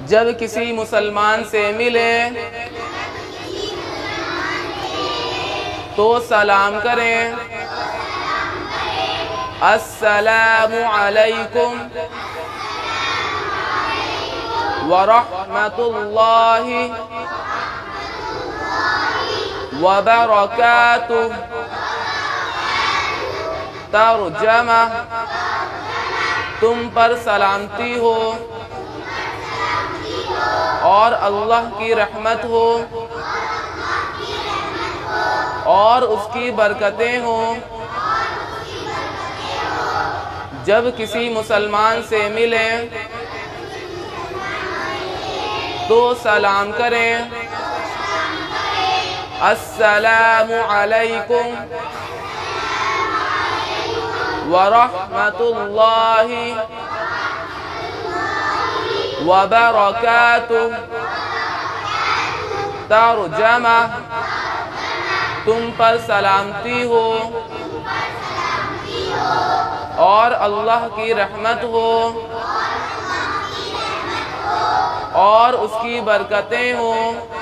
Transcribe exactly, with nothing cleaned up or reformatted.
जब किसी मुसलमान से मिले तो सलाम करें, अस्सलामु अलैकुम व रहमतुल्लाहि व बरकातुह। तर्जमा, तुम पर सलामती हो और अल्लाह की रहमत हो और उसकी बरकतें हो। जब किसी मुसलमान से मिलें तो सलाम करें, अस्सलामु अलैकुम व रहमतुल्लाहि व बरकातुह। तर्जमा, तुम पर सलामती हो और अल्लाह की रहमत हो और उसकी बरकतें हो।